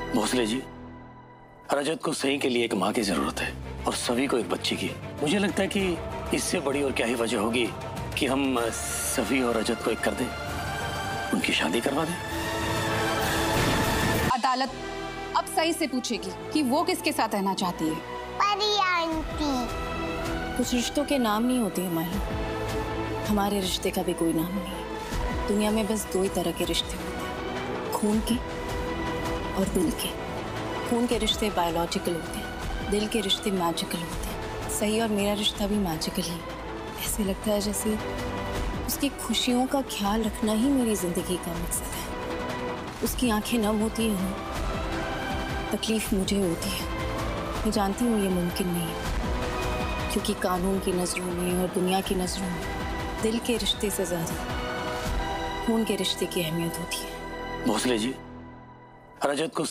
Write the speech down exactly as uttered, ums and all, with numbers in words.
भोसले जी, रजत को सही के लिए एक माँ की जरूरत है और सभी को एक बच्ची की। मुझे लगता है कि इससे बड़ी और क्या ही वजह होगी कि हम सभी और रजत को एक कर दें, उनकी शादी करवा दें। अदालत अब सही से पूछेगी कि वो किसके साथ रहना चाहती है। परी आंटी। कुछ रिश्तों के नाम नहीं होते हमारे हमारे रिश्ते का भी कोई नाम नहीं। दुनिया में बस दो ही तरह के रिश्ते होते हैं, खून के और दिल के। खून के रिश्ते बायोलॉजिकल होते हैं, दिल के रिश्ते मैजिकल होते हैं। सही और मेरा रिश्ता भी मैजिकल ही। ऐसे लगता है जैसे उसकी खुशियों का ख्याल रखना ही मेरी जिंदगी का मकसद है। उसकी आंखें नम होती हैं, तकलीफ मुझे होती है। मैं जानती हूँ ये मुमकिन नहीं है, क्योंकि कानून की नज़रों में और दुनिया की नज़रों में दिल के रिश्ते से ज़्यादा खून के रिश्ते की अहमियत होती है। भोसले जी, रजत को